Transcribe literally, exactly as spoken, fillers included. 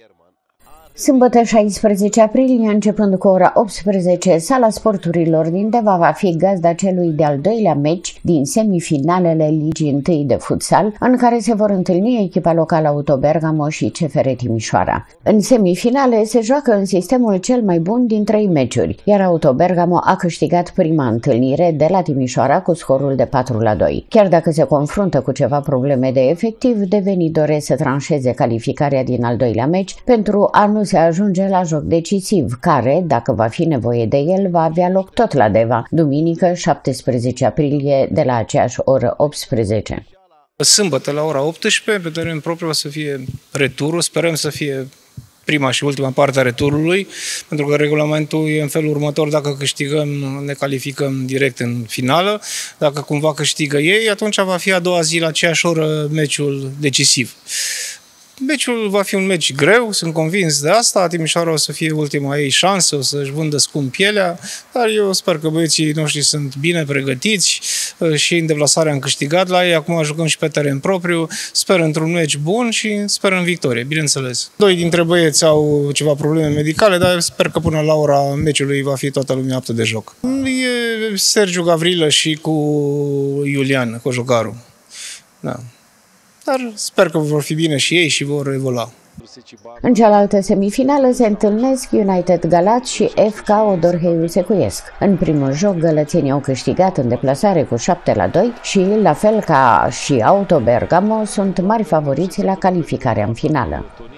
Sâmbătă șaisprezece aprilie, începând cu ora optsprezece, Sala Sporturilor din Deva va fi gazda celui de-al doilea meci din semifinalele Ligii întâi de futsal, în care se vor întâlni echipa locală Auto Bergamo și C F R Timișoara. În semifinale se joacă în sistemul cel mai bun din trei meciuri, iar Auto Bergamo a câștigat prima întâlnire de la Timișoara cu scorul de patru la doi. Chiar dacă se confruntă cu ceva probleme de efectiv, devenii doresc să tranșeze calificarea din al doilea meci pentru a nu se ajunge la joc decisiv, care, dacă va fi nevoie de el, va avea loc tot la Deva, duminică șaptesprezece aprilie, de la aceeași oră optsprezece. Sâmbătă la ora optsprezece, pe teren propriu o să fie returul, sperăm să fie prima și ultima parte a returului, pentru că regulamentul e în felul următor: dacă câștigăm, ne calificăm direct în finală, dacă cumva câștigă ei, atunci va fi a doua zi la aceeași oră meciul decisiv. Meciul va fi un meci greu, sunt convins de asta. Timișoara o să fie ultima ei șansă, o să-și vândă scump pielea, dar eu sper că băieții noștri sunt bine pregătiți și în deplasare am câștigat la ei, acum jucăm și pe teren propriu. Sper într-un meci bun și sper în victorie, bineînțeles. Doi dintre băieți au ceva probleme medicale, dar sper că până la ora meciului va fi toată lumea aptă de joc. E Sergiu Gavrilă și cu Iulian Cojocaru. Da. Dar sper că vor fi bine și ei și vor evolua. În cealaltă semifinală se întâlnesc United Galați și F K Odorheiu Secuiesc. În primul joc, gălățenii au câștigat în deplasare cu șapte la doi și, la fel ca și Auto Bergamo, sunt mari favoriți la calificarea în finală.